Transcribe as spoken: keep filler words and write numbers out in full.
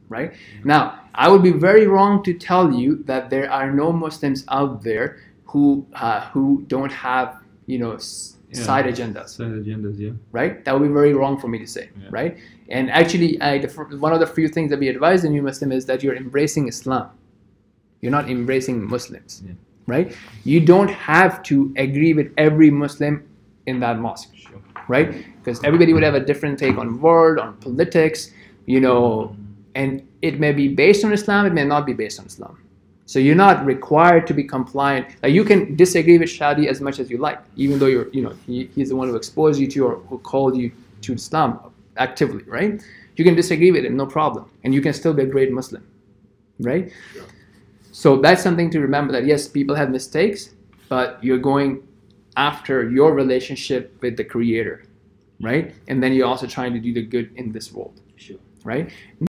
right? Now, I would be very wrong to tell you that there are no Muslims out there who uh, who don't have, you know, s- Yeah. side agendas, Side agendas, yeah. right? That would be very wrong for me to say, Yeah. right? And actually, I, the, fir- one of the few things that we advise the new Muslim is that you're embracing Islam. You're not embracing Muslims, Yeah. right? You don't have to agree with every Muslim in that mosque, Sure. right? Because everybody would have a different take on world, on politics, you know, and it may be based on Islam, it may not be based on Islam. So you're not required to be compliant. Like you can disagree with Shadi as much as you like, even though you're, you know, he, he's the one who exposed you to or who called you to Islam actively, right? You can disagree with him, no problem, and you can still be a great Muslim, right? Yeah. So that's something to remember, that yes, people have mistakes, but you're going after your relationship with the Creator, right? And then you're also trying to do the good in this world, Sure. right?